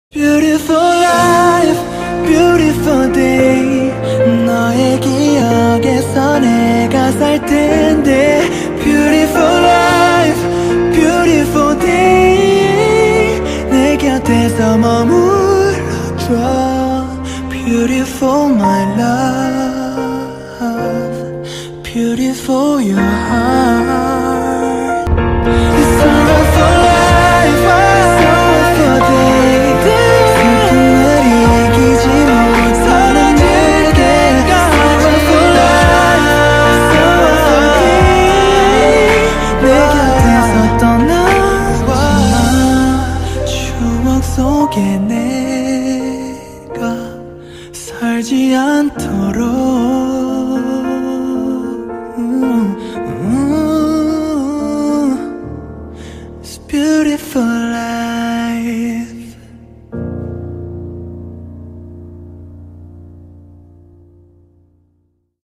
Beautiful life, beautiful day. 너의 기억에서 내가 살 텐데. Beautiful life, beautiful day. 내 곁에서 머물러줘. Beautiful my love, beautiful your heart. It's all for life, it's all for day. 속에 내가 살지 않도록